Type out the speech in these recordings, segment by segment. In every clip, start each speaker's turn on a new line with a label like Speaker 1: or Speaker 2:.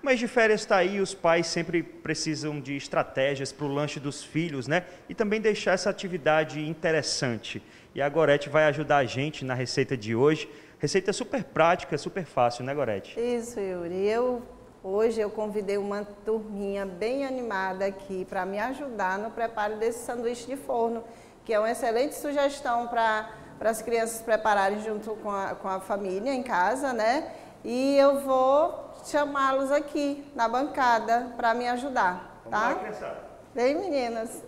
Speaker 1: Mês de férias está aí, os pais sempre precisam de estratégias para o lanche dos filhos, né? E também deixar essa atividade interessante. E a Gorete vai ajudar a gente na receita de hoje. Receita super prática, super fácil, né, Gorete?
Speaker 2: Isso, Yuri. Hoje eu convidei uma turminha bem animada aqui para me ajudar no preparo desse sanduíche de forno, que é uma excelente sugestão para as crianças prepararem junto com a família em casa, né? E eu vou chamá-los aqui na bancada para me ajudar, tá?
Speaker 1: Vamos lá, criançada.
Speaker 2: Vem, meninas.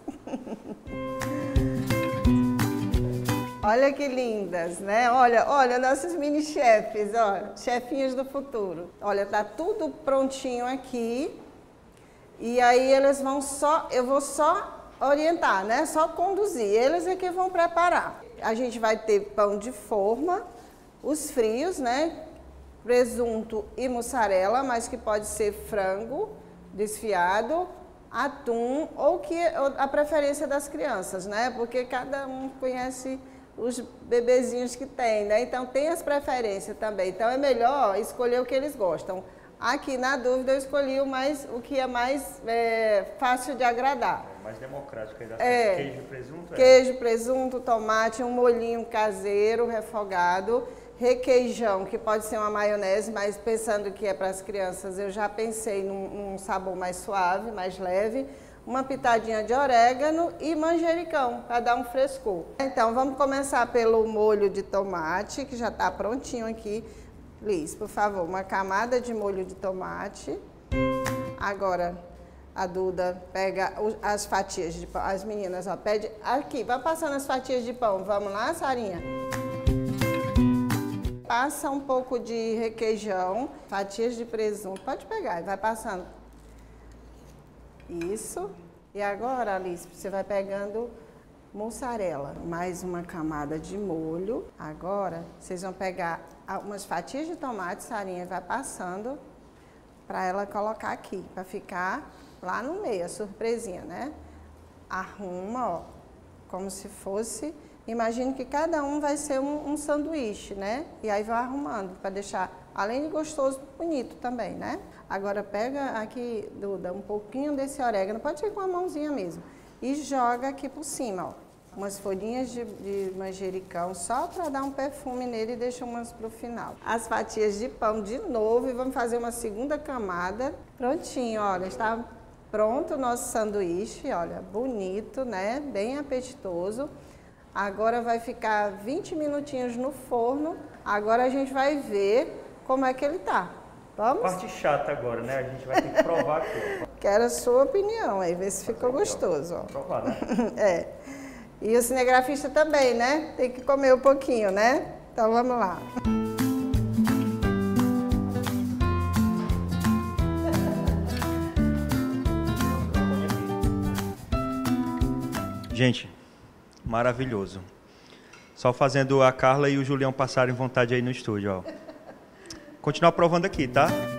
Speaker 2: Olha que lindas, né? Olha, nossos mini chefes, olha, chefinhos do futuro. Olha, tá tudo prontinho aqui. E aí eles vão eu vou só orientar, né? Só conduzir. Eles é que vão preparar. A gente vai ter pão de forma, os frios, né? Presunto e mussarela, mas que pode ser frango desfiado, atum ou a preferência das crianças, né? Porque cada um conhece os bebezinhos que tem, né? Então tem as preferências também. Então é melhor escolher o que eles gostam. Aqui, na dúvida, eu escolhi o que é mais fácil de agradar.
Speaker 1: Mais democrático aí da
Speaker 2: queijo, presunto? Queijo, presunto, tomate, um molhinho caseiro, refogado, requeijão, que pode ser uma maionese, mas pensando que é para as crianças, eu já pensei num sabor mais suave, mais leve, uma pitadinha de orégano e manjericão, para dar um frescor. Então, vamos começar pelo molho de tomate, que já está prontinho aqui. Liz, por favor, uma camada de molho de tomate. Agora, a Duda pega as fatias de pão. As meninas, ó, pede aqui, vai passando as fatias de pão. Vamos lá, Sarinha? Passa um pouco de requeijão, fatias de presunto. Pode pegar e vai passando. Isso. E agora, Alice, você vai pegando mussarela. Mais uma camada de molho. Agora, vocês vão pegar umas fatias de tomate, Sarinha, vai passando para ela colocar aqui, para ficar lá no meio, a surpresinha, né? Arruma, ó, como se fosse... Imagine que cada um vai ser um sanduíche, né? E aí vai arrumando, para deixar, além de gostoso, bonito também, né? Agora pega aqui, Duda, um pouquinho desse orégano, pode ir com a mãozinha mesmo, e joga aqui por cima, ó. Umas folhinhas de manjericão, só para dar um perfume nele e deixa umas para o final. As fatias de pão de novo e vamos fazer uma segunda camada. Prontinho, olha, está pronto o nosso sanduíche, olha, bonito, né? Bem apetitoso. Agora vai ficar 20 minutinhos no forno. Agora a gente vai ver como é que ele tá. Vamos?
Speaker 1: Parte chata agora, né? A gente vai ter que provar aqui.
Speaker 2: Quero a sua opinião aí, ver se ficou gostoso. Ó.
Speaker 1: Provar, né?
Speaker 2: É. E o cinegrafista também, né? Tem que comer um pouquinho, né? Então vamos lá.
Speaker 1: Gente, maravilhoso. Só fazendo a Carla e o Julião passarem vontade aí no estúdio, ó. Continuar provando aqui, tá?